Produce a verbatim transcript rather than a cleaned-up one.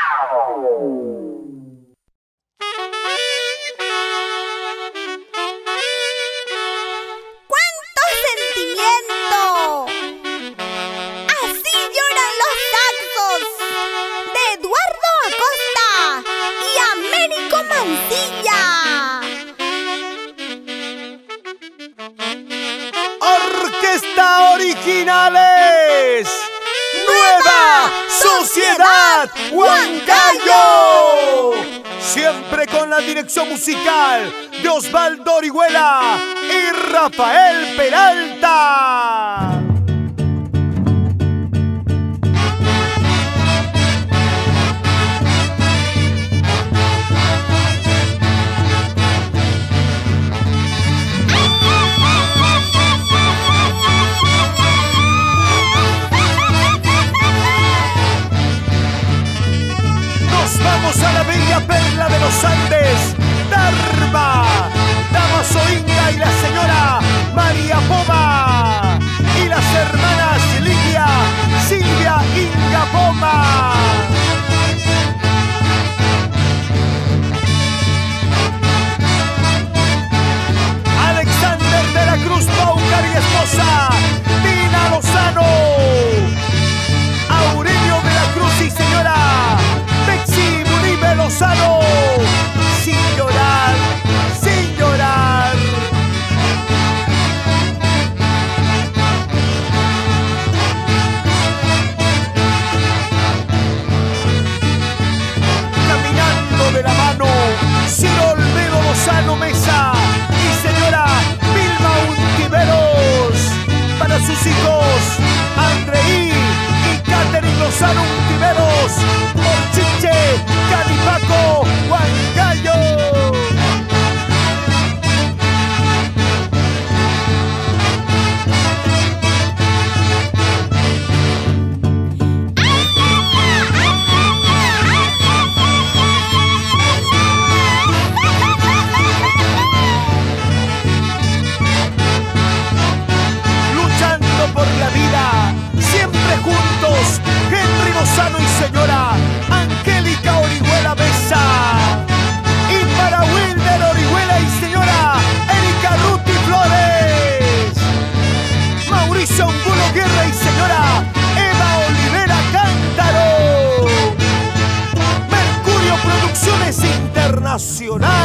Originales, Nueva Sociedad Huancayo, siempre con la dirección musical de Osvaldo Orihuela y Rafael Peralta. Vamos a la bella perla de los Andes, Tarma, Damaso Inga y la señora María Poma, y las hermanas Lidia, Silvia Inga Poma. Alexander de la Cruz Paucar y esposa, Dina Lozano, Aurelio de la Cruz y señora Bexi Munibe Lozano, sin llorar, sin llorar. Caminando de la mano, Ciro Olmedo Lozano Mesa y señora Vilma Untiveros, para sus hijos Andreí y Catherine Lozano Untiveros, por Chiche, Calipaco, Huancayo. Luchando por la vida, siempre juntos, Henry Lozano y señora Angélica Orihuela Mesa, y para Wilder Orihuela y señora Erika Ruti Flores, Mauricio Angulo Guerra y señora Eva Olivera Cántaro, Mercurio Producciones Internacional.